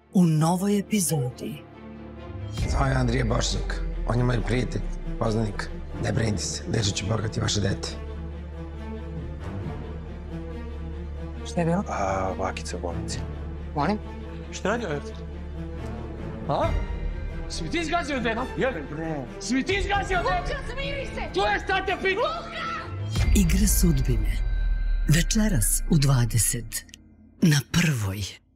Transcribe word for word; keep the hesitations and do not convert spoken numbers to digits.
u novoj epizodi. Zvao je Andrija Bošnjak. On je moj prijatelj, poznanik. Ne brinite se, lično ću borgati vaše dete. Šta je bilo? A, vakica u bolnici. Molim? Šta radi ovdje? A? Svi ti izgazio dete? Jedan, bre. Svi ti izgazio dete? Luka, smiri se! To je šta te pita? Luka! Igra sudbine. Večeras u dvadeset. Na Prvoj.